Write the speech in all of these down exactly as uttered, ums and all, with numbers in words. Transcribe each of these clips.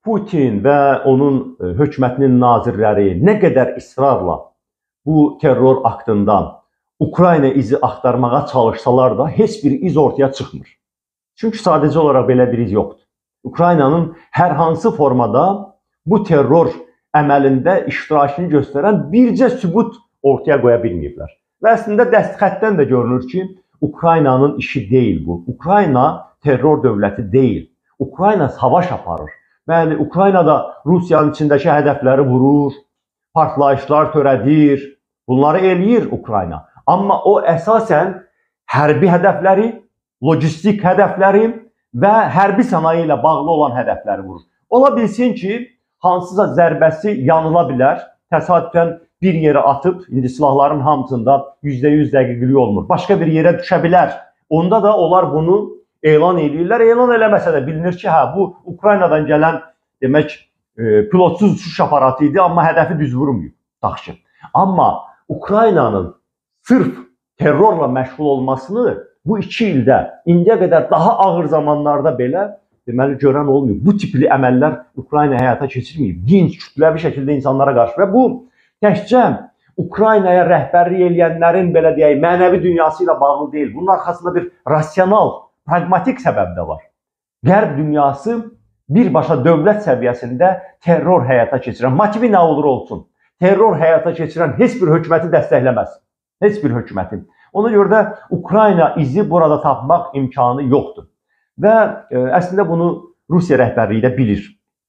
Putin və onun hökumətinin nazirləri nə qədər israrla bu terror aktından Ukrayna izi axtarmağa çalışsalar da heç bir iz ortaya çıxmır. Çünki sadəcə olaraq belə bir iz yoxdur. Ukraynanın hər hansı formada bu terror əməlində iştirakını göstərən bircə sübut ortaya qoya bilməyiblər. Və əslində dəstxətdən də görünür ki, Ukraynanın işi deyil bu. Ukrayna terror dövləti deyil. Ukrayna savaş aparır. Bəli, Ukraynada Rusiyanın içindəki hədəfləri vurur, partlayışlar törədir. Bunları eləyir Ukrayna. Amma o əsasən hərbi hədəfləri, logistik hədəfləri və hərbi sənaye ilə bağlı olan hədəfləri vurur. Ola bilsin ki, hansısa zərbəsi yanıla bilər, təsadüfən bir yerə atıb, indi silahların hamısında yüzdə yüz dəqiqlik olmur. Başqa bir yerə düşə bilər. Onda da onlar bunu elan edirlər. Elan eləməsə də bilinir ki, hə, bu Ukraynadan gələn demək pilotsuz uçuş aparatı idi, amma hədəfi düz vurmuyor. Yaxşı. Amma Ukraynanın sırf terrorla məşğul olmasını bu iki ildə indiyə qədər daha ağır zamanlarda belə deməli görən olmuyor. Bu tipli əməllər Ukrayna həyata keçirməyib. Dinc, kütləvi şəkildə insanlara qarşı və bu təkcə Ukraynaya rəhbərlik eləyənlərin belə deyək, mənəvi dünyası ilə bağlı deyil. Bunun arxasında bir rasional, pragmatik səbəb də var. Qərb dünyası birbaşa dövlət səviyyəsində terror həyata keçirən, motivi nə olur olsun, terror həyata keçirən heç bir hökuməti dəstəkləməz. Heç bir hökuməti. Ona görə də Ukrayna izi burada tapmaq imkanı yoxdur. Və e, əslində bunu Rusiya rəhbərliyi də bilir.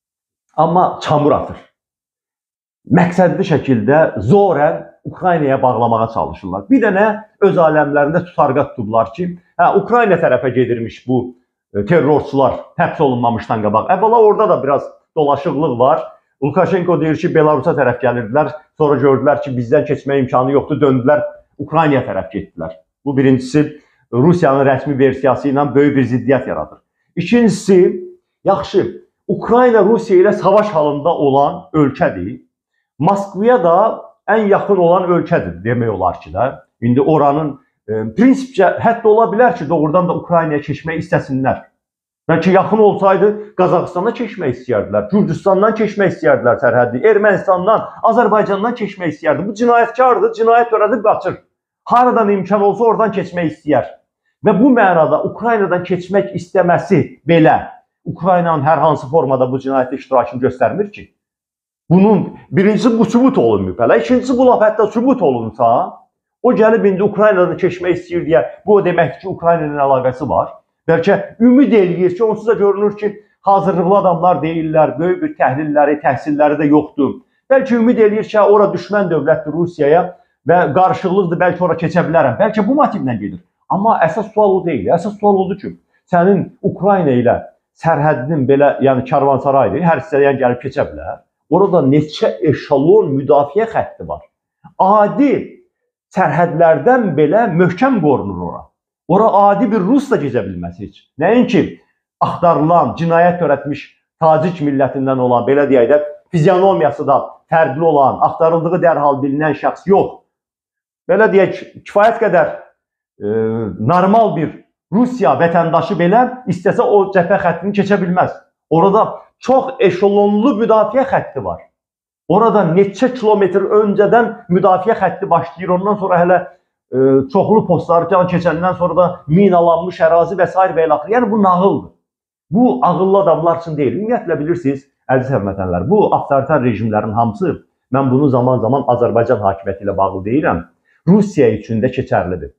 Amma çamur atır. Məqsədli şəkildə zorən Ukraynaya bağlamağa çalışırlar. Bir dənə öz aləmlərində tutarqa tutublar ki, hə, Ukrayna tərəfə gedirmiş bu e, terrorçular həbs olunmamışdan qabaq. Əvvəla orada da biraz dolaşıqlıq var. Lukashenko deyir ki, Belarusa tərəf gəlirdilər. Sonra gördülər ki, bizdən keçmə imkanı yoxdur. Döndülər, Ukraynaya tərəf getdilər. Bu birincisi Rusiyanın rəsmi versiyası ilə böyük bir ziddiyyət yaradır. İkincisi, yaxşı, Ukrayna Rusiya ilə savaş halında olan ölkədir. Moskvaya da ən yaxın olan ölkədir demək olar ki də. İndi oranın e, prinsipcə hətta ola bilər ki, doğrudan da Ukraynaya keçmək istəsinlər. Bəlkə yaxın olsaydı Qazaxıstana keçmək istəyərdilər, Gürcüstandan keçmək istəyərdilər sərhəddi, Ermənistandan, Azərbaycandan keçmək istəyərdi. Bu cinayətkardır, cinayət törədib qaçır. Haradan imkan olsa oradan keçmək istəyər. Və bu mənada Ukraynadan keçmək istəməsi belə Ukraynanın hər hansı formada bu cinayətdə iştirakını göstərmir ki. Bunun birincisi bu sübut olunmuyor hələ, ikincisi bu laf hətta sübut olunsa, o gəlib indi Ukraynadan keçmək istəyir deyə, bu o deməkdir ki, Ukrayna ilə əlaqəsi var. Bəlkə ümid eləyir ki, onsuz da görünür ki, hazırlıqlı adamlar deyirlər, böyük bir təhlilləri, təhsilləri də yoxdur. Bəlkə ümid eləyir ki, ora düşmən dövlətdir Rusiyaya və qarşılıqdır, bəlkə ora keçə bilərəm. Bəlkə bu motivlə gedir. Amma əsas sual o deyil. Əsas sual odur ki, sənin Ukrayna ilə sərhədinin belə, yəni karvansaraydır, hər hissədən gəlib keçə bilər. Orada neçə eşalon müdafiə xətti var. Adi sərhədlərdən belə möhkəm qorunur ora. Ora adi bir Rus da keçə bilməz heç. Nəinki axtarılan, cinayət törətmiş Tacik millətindən olan, belə deyək də, fizionomiyası da fərqli olan, axtarıldığı dərhal bilinən şəxs yox. Belə deyək, kifayət qədər e, normal bir Rusiya vətəndaşı belə istəsə o cəbhə xəttini keçə bilməz. Orada çox eşelonlu müdafiə xətti var. Orada neçə kilometr öncədən müdafiə xətti başlayır, ondan sonra hələ e, çoxlu postları keçəndən sonra da minalanmış ərazi və s. və ilə. Yəni bu nağıldır. Bu ağıllı adamlar üçün deyil. Ümumiyyətlə bilirsiniz, əziz həmvətənlər, bu avtoritar rejimlərin hamısı, mən bunu zaman zaman Azərbaycan hakimiyyəti ilə bağlı deyirəm, Rusiya üçün də keçərlidir.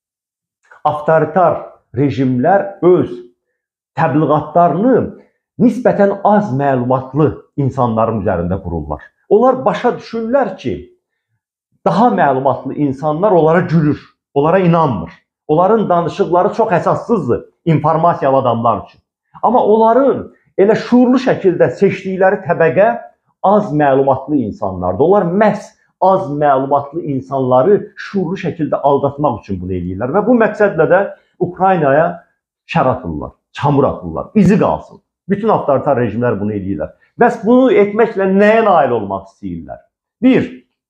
Avtoritar rejimlər öz təbliğatlarını nisbətən az məlumatlı insanların üzərində qururlar. Onlar başa düşürlər ki, daha məlumatlı insanlar onlara gülür, onlara inanmır. Onların danışıqları çox əsassızdır informasiyalı adamlar üçün. Amma onların elə şuurlu şəkildə seçdikləri təbəqə az məlumatlı insanlardır. Onlar məhz az məlumatlı insanları şuurlu şəkildə aldatmaq üçün bunu eləyirlər. Və bu məqsədlə də Ukraynaya şər atırlar, çamur atırlar, izi qalsın. Bütün avtoritar rejimlər bunu eləyirlər. Bəs bunu etməklə nəyə nail olmaq istəyirlər? Bir,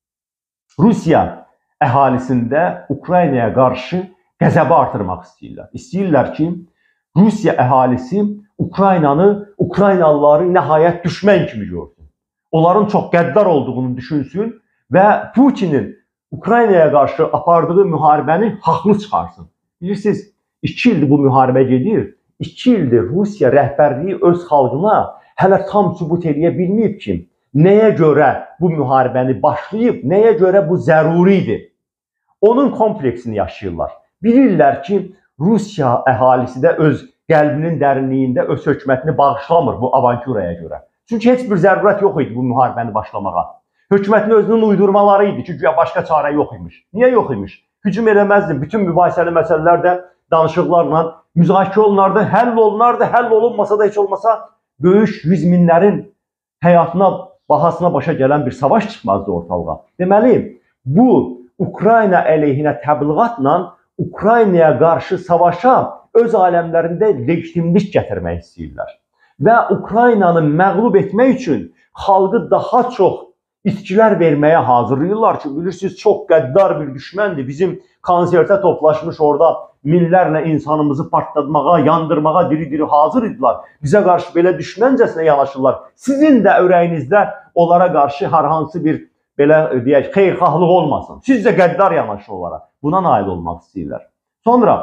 Rusiya əhalisində Ukraynaya qarşı qəzəbi artırmaq istəyirlər. İstəyirlər ki, Rusiya əhalisi Ukraynanı, Ukraynalıları nəhayət düşmən kimi görsün. Onların çox qəddar olduğunu düşünsün və Putinin Ukraynaya qarşı apardığı müharibəni haqlı çıxarsın. Bilirsiniz, iki ildir bu müharibə gedir. iki ildir Rusiya rəhbərliyi öz xalqına hələ tam sübut edə bilməyib ki, nəyə görə bu müharibəni başlayıb, nəyə görə bu zəruridir. Onun kompleksini yaşayırlar. Bilirlər ki, Rusiya əhalisi də öz qəlbinin dərinliyində öz hökumətini bağışlamır bu avanturaya görə. Çünki heç bir zərurət yox idi bu müharibəni başlamağa. Hökumətin özünün uydurmaları idi ki, güya başqa çarə yox imiş. Niyə yox imiş? Hücum eləməzdi. Bütün mübahisəli məsələlər də danışıqlarla müzakirə olunardı, həll olunardı. Həll olunmasa da heç olmasa böyük yüz minlərin həyatına, bahasına başa gələn bir savaş çıxmazdı ortalığa. Deməli, bu Ukrayna əleyhinə təbliğatla Ukraynaya qarşı savaşa öz aləmlərində legitimlik gətirmək istəyirlər. Və Ukraynanı məğlub etmək üçün xalqı daha çox itkilər verməyə hazırlayırlar ki, bilirsiniz, çox qəddar bir düşməndir. Bizim konsertə toplaşmış orada minlərlə insanımızı partlatmağa, yandırmağa diri-diri hazır idilər. Bizə qarşı belə düşməncəsinə yanaşırlar. Sizin də ürəyinizdə onlara qarşı hər hansı bir belə deyək, xeyirxahlıq olmasın. Siz də qəddar yanaşın onlara. Buna nail olmaq istəyirlər. Sonra,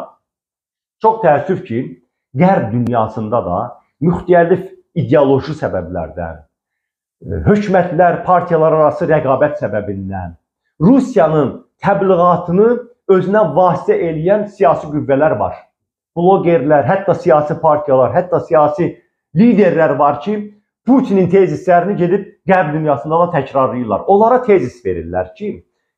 çox təəssüf ki, Qərb dünyasında da müxtəlif ideoloji səbəblərdən, hökumətlər, partiyalar arası rəqabət səbəbindən Rusiyanın təbliğatını özünə vasitə eləyən siyasi qüvvələr var. Blogerlər, hətta siyasi partiyalar, hətta siyasi liderlər var ki, Putinin tezislərini gedib Qərb dünyasında da təkrarlayırlar. Onlara tezis verirlər ki,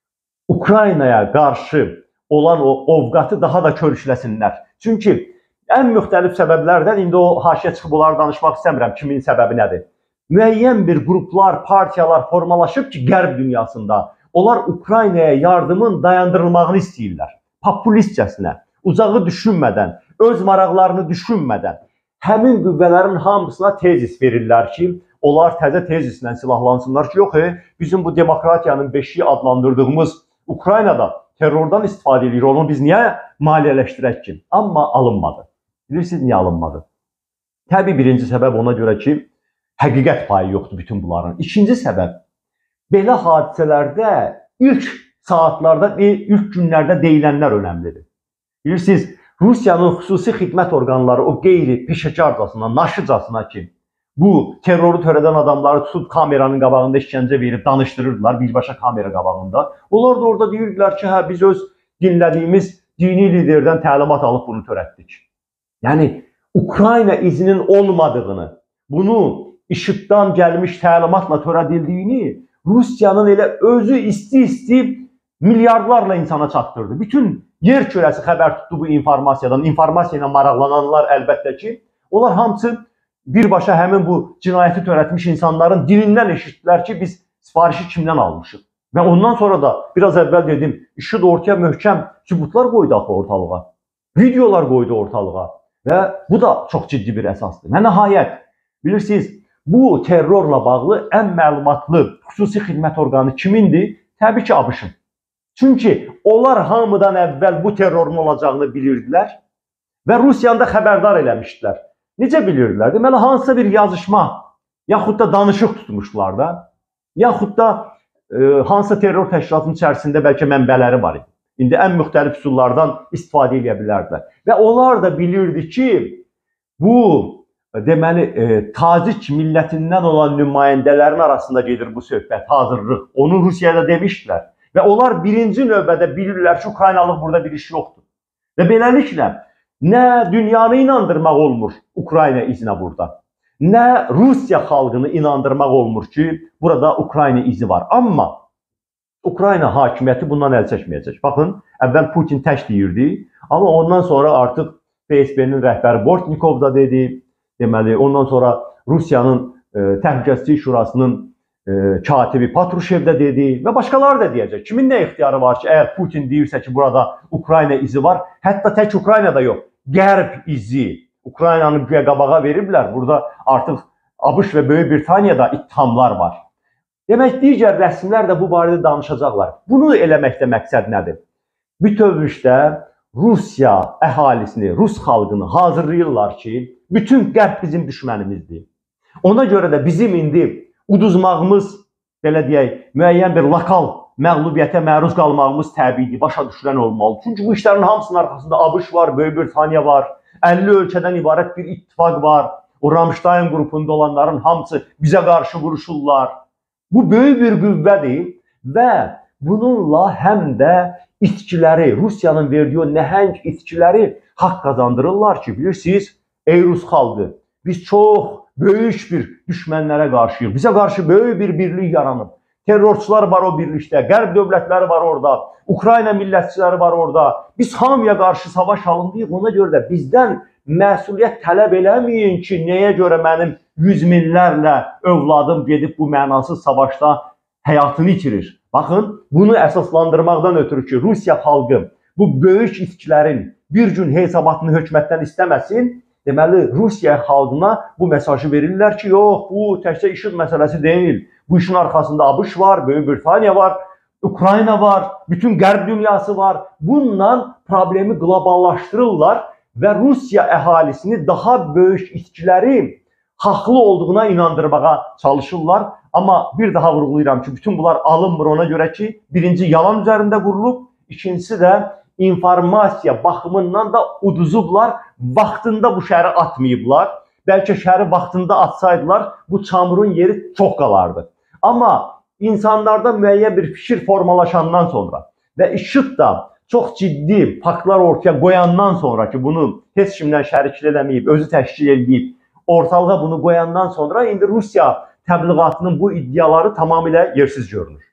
Ukraynaya qarşı olan o ovqatı daha da körükləsinlər. Çünki ən müxtəlif səbəblərdən, indi o haşiyə çıxıb onları danışmaq istəmirəm, kimin səbəbi nədir? Müəyyən bir qruplar, partiyalar formalaşıb ki, Qərb dünyasında onlar Ukraynaya yardımın dayandırılmağını istəyirlər. Populistcəsinə, uzağı düşünmədən, öz maraqlarını düşünmədən həmin qüvvələrin hamısına tezis verirlər ki, onlar təzə tezislə silahlansınlar ki, yox, bizim bu demokratiyanın beşiği adlandırdığımız Ukraynada terrordan istifadə edir, onu biz niyə maliyyələşdirək ki? Amma alınmadı. Bilirsiniz, niyə alınmadı? Təbii birinci səbəb ona görə ki, həqiqət payı yoxdur bütün bunların. İkinci səbəb, belə hadisələrdə ilk saatlarda, ilk günlərdə deyilənlər önəmlidir. Bilirsiniz, Rusiyanın xüsusi xidmət orqanları o qeyri peşəkarcasına, naşıcasına ki, bu terroru törədən adamları tutub kameranın qabağında işgəncə verib danışdırırdılar, birbaşa kamera qabağında. Onlar da orada deyirdilər ki, hə, biz öz dinlədiyimiz dini liderdən təlimat alıb bunu törətdik. Yəni, Ukrayna izinin olmadığını, bunu işıqdan gəlmiş təlimatla törədildiyini Rusiyanın elə özü isti-isti milyardlarla insana çatdırdı. Bütün yer kürəsi xəbər tutdu bu informasiyadan. İnformasiya ilə maraqlananlar əlbəttə ki, onlar hamısı birbaşa həmin bu cinayəti törətmiş insanların dilindən eşitdilər ki, biz sifarişi kimdən almışıq. Və ondan sonra da biraz əvvəl dedim, IŞİD ortaya möhkəm sübutlar qoydu axı ortalığa. Videolar qoydu ortalığa. Və bu da çox ciddi bir əsasdır. Və nəhayət, bilirsiniz, bu terrorla bağlı ən məlumatlı xüsusi xidmət orqanı kimindir? Təbii ki, ABŞ-ın. Çünki onlar hamıdan əvvəl bu terrorun olacağını bilirdilər və Rusiyanı da xəbərdar eləmişdilər. Necə bilirdilər? Deməli, hansısa bir yazışma, yaxud da danışıq tutmuşdular da, yaxud da e, hansısa terror təşkilatının içərisində bəlkə mənbələri var idi. İndi ən müxtəlif üsullardan istifadə edə bilərdilər. Və onlar da bilirdi ki, bu deməli, e, Tacik millətindən olan nümayəndələrin arasında gedir bu söhbət, hazırlıq. Onu Rusiyada demişdilər. Və onlar birinci növbədə bilirlər ki, Ukraynalıq burada bir iş yoxdur. Və beləliklə, nə dünyanı inandırmaq olmur Ukrayna izinə burada, nə Rusiya xalqını inandırmaq olmur ki, burada Ukrayna izi var. Amma Ukrayna hakimiyyəti bundan əl çəkməyəcək. Baxın, əvvəl Putin tək deyirdi, amma ondan sonra artıq F S B-nin rəhbəri Bortnikov da dedi, deməli, ondan sonra Rusiyanın e, Təhlükəsizlik Şurasının e, katibi Patrushev də dedi və başqaları da deyəcək. Kimin nə ixtiyarı var ki, əgər Putin deyirsə ki, burada Ukrayna izi var, hətta tək Ukraynada yox, Qərb izi, Ukraynanı güya qabağa veriblər, burada artıq ABŞ və Böyük Britaniyada ittihamlar var. Demək, digər rəsmilər də bu barədə danışacaqlar. Bunu eləməkdə məqsəd nədir? Bütövlükdə Rusiya əhalisini, Rus xalqını hazırlayırlar ki, bütün qərb bizim düşmənimizdir. Ona görə də bizim indi uduzmağımız, belə deyək, müəyyən bir lokal məğlubiyyətə məruz qalmağımız təbiidir, başa düşülən olmalı. Çünki bu işlərin hamısının arxasında ABŞ var, Böyük Britaniya var, əlli ölkədən ibarət bir ittifaq var. O Ramstein qrupunda olanların hamısı bizə qarşı vuruşurlar. Bu böyük bir qüvvədir və bununla həm də itkiləri, Rusiyanın verdiyi o nəhəng itkiləri haqq qazandırırlar ki, bilirsiniz, ey Rus xalqı, biz çox böyük bir düşmənlərə qarşıyıq. Bizə qarşı böyük bir birlik yaranıb. Terrorçular var o birlikdə, qərb dövlətləri var orada, Ukrayna millətçiləri var orada. Biz hamıya qarşı savaş halındayıq. Ona görə də bizdən məsuliyyət tələb eləməyin ki, nəyə görə mənim yüz minlərlə övladım gedib bu mənasız savaşda həyatını itirir. Baxın, bunu əsaslandırmaqdan ötürü ki, Rusiya xalqı bu böyük itkilərin bir gün hesabatını hökumətdən istəməsin, deməli, Rusiya xalqına bu mesajı verirlər ki, yox, bu təkcə işin məsələsi deyil. Bu işin arxasında ABŞ var, Böyük Britaniya var, Ukrayna var, bütün qərb dünyası var. Bununla problemi qloballaşdırırlar və Rusiya əhalisini daha böyük itkiləri haqlı olduğuna inandırmağa çalışırlar. Amma bir daha vurğulayıram ki, bütün bunlar alınmır ona görə ki, birinci yalan üzərində qurulub, ikincisi də informasiya baxımından da uduzublar, vaxtında bu şəhəri atmayıblar. Bəlkə şəhəri vaxtında atsaydılar, bu çamurun yeri çox qalardı. Amma insanlarda müəyyən bir fikir formalaşandan sonra və işıq da çox ciddi faktlar ortaya qoyandan sonra ki, bunu heç kimdən şəriklik eləməyib, özü təşkil edib, ortalığa bunu qoyandan sonra indi Rusiya təbliğatının bu iddiaları tamamilə yersiz görünür.